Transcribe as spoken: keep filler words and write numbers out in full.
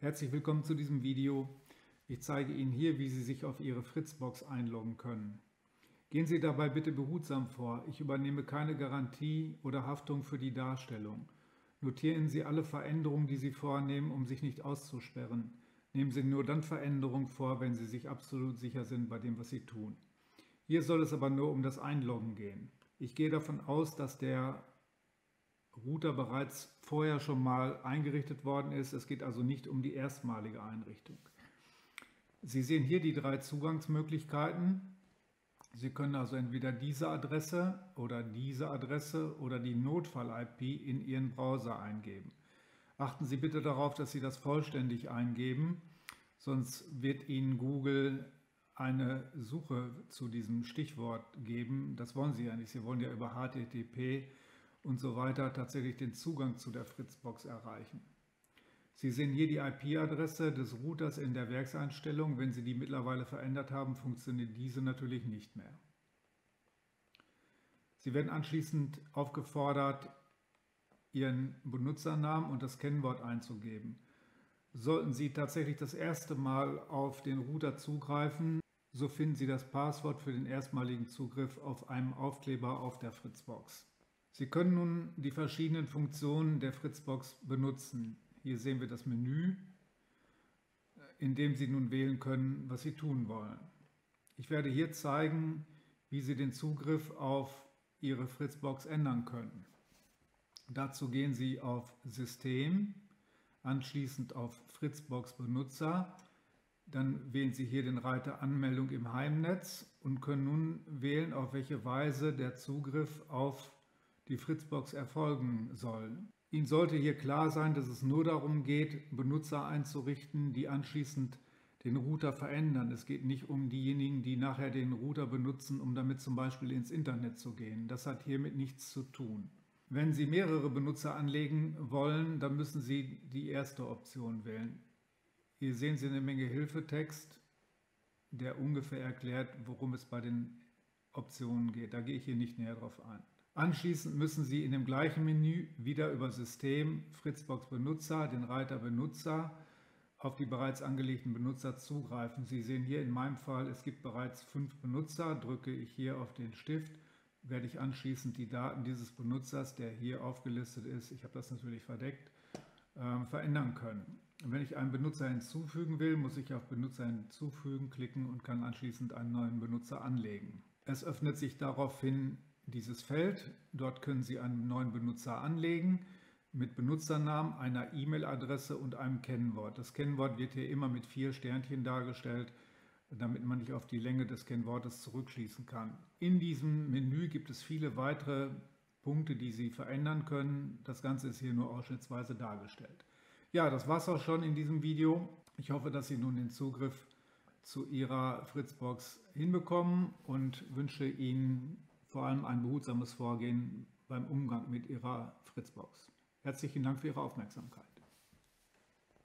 Herzlich willkommen zu diesem Video. Ich zeige Ihnen hier, wie Sie sich auf Ihre Fritzbox einloggen können. Gehen Sie dabei bitte behutsam vor. Ich übernehme keine Garantie oder Haftung für die Darstellung. Notieren Sie alle Veränderungen, die Sie vornehmen, um sich nicht auszusperren. Nehmen Sie nur dann Veränderungen vor, wenn Sie sich absolut sicher sind bei dem, was Sie tun. Hier soll es aber nur um das Einloggen gehen. Ich gehe davon aus, dass der Router bereits vorher schon mal eingerichtet worden ist. Es geht also nicht um die erstmalige Einrichtung. Sie sehen hier die drei Zugangsmöglichkeiten. Sie können also entweder diese Adresse oder diese Adresse oder die Notfall-I P in Ihren Browser eingeben. Achten Sie bitte darauf, dass Sie das vollständig eingeben, sonst wird Ihnen Google eine Suche zu diesem Stichwort geben. Das wollen Sie ja nicht. Sie wollen ja über H T T P und so weiter tatsächlich den Zugang zu der Fritzbox erreichen. Sie sehen hier die I P-Adresse des Routers in der Werkseinstellung. Wenn Sie die mittlerweile verändert haben, funktioniert diese natürlich nicht mehr. Sie werden anschließend aufgefordert, Ihren Benutzernamen und das Kennwort einzugeben. Sollten Sie tatsächlich das erste Mal auf den Router zugreifen, so finden Sie das Passwort für den erstmaligen Zugriff auf einem Aufkleber auf der Fritzbox. Sie können nun die verschiedenen Funktionen der Fritzbox benutzen. Hier sehen wir das Menü, in dem Sie nun wählen können, was Sie tun wollen. Ich werde hier zeigen, wie Sie den Zugriff auf Ihre Fritzbox ändern können. Dazu gehen Sie auf System, anschließend auf Fritzbox Benutzer. Dann wählen Sie hier den Reiter Anmeldung im Heimnetz und können nun wählen, auf welche Weise der Zugriff auf die Fritzbox erfolgen soll. Ihnen sollte hier klar sein, dass es nur darum geht, Benutzer einzurichten, die anschließend den Router verändern. Es geht nicht um diejenigen, die nachher den Router benutzen, um damit zum Beispiel ins Internet zu gehen. Das hat hiermit nichts zu tun. Wenn Sie mehrere Benutzer anlegen wollen, dann müssen Sie die erste Option wählen. Hier sehen Sie eine Menge Hilfetext, der ungefähr erklärt, worum es bei den Optionen geht. Da gehe ich hier nicht näher drauf ein. Anschließend müssen Sie in dem gleichen Menü wieder über System, Fritzbox Benutzer, den Reiter Benutzer auf die bereits angelegten Benutzer zugreifen. Sie sehen hier in meinem Fall, es gibt bereits fünf Benutzer. Drücke ich hier auf den Stift, werde ich anschließend die Daten dieses Benutzers, der hier aufgelistet ist, ich habe das natürlich verdeckt, äh, verändern können. Und wenn ich einen Benutzer hinzufügen will, muss ich auf Benutzer hinzufügen klicken und kann anschließend einen neuen Benutzer anlegen. Es öffnet sich daraufhin dieses Feld. Dort können Sie einen neuen Benutzer anlegen mit Benutzernamen, einer E-Mail-Adresse und einem Kennwort. Das Kennwort wird hier immer mit vier Sternchen dargestellt, damit man nicht auf die Länge des Kennwortes zurückschließen kann. In diesem Menü gibt es viele weitere Punkte, die Sie verändern können. Das Ganze ist hier nur ausschnittsweise dargestellt. Ja, das war es auch schon in diesem Video. Ich hoffe, dass Sie nun den Zugriff zu Ihrer Fritzbox hinbekommen und wünsche Ihnen vor allem ein behutsames Vorgehen beim Umgang mit Ihrer Fritzbox. Herzlichen Dank für Ihre Aufmerksamkeit.